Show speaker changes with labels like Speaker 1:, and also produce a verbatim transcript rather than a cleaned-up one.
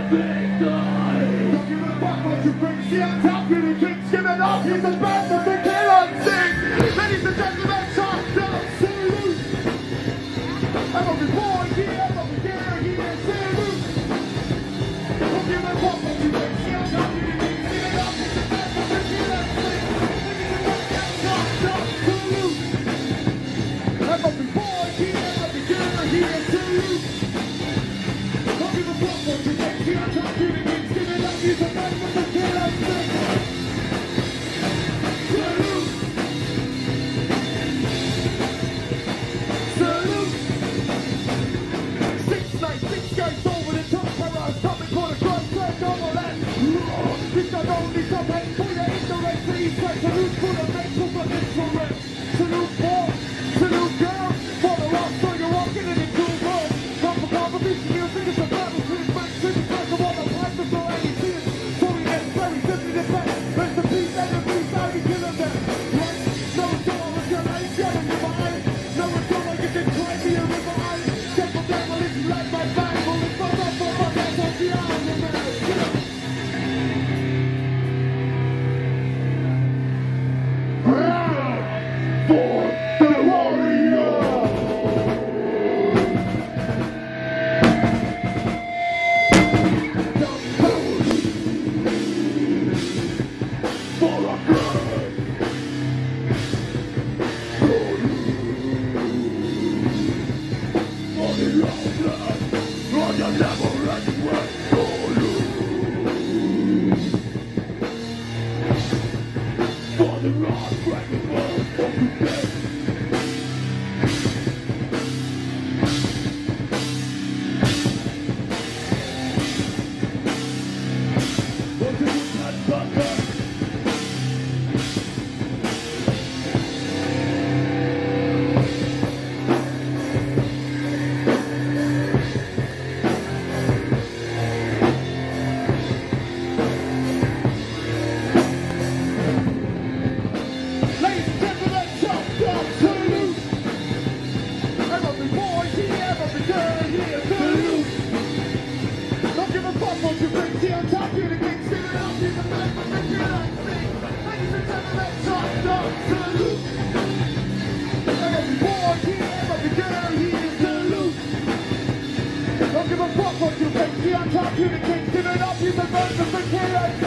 Speaker 1: He's the best of the killer sing. Ladies and gentlemen, talk to salute. I'm a boy here, I'm a girl here, salute. Don't give a fuck what you think. See, I'm talking to me. See it up, he's the best of the killer sing. Ladies and gentlemen, talk to salute. I'm a boy here, I'm a girl here, salute. Don't give a fuck what you think. See, I'm talking to me. See it up, he's the best of the killer sing. Don't give a fuck what you think. See, I'm talking to the king, give it up, he's the first of the killer.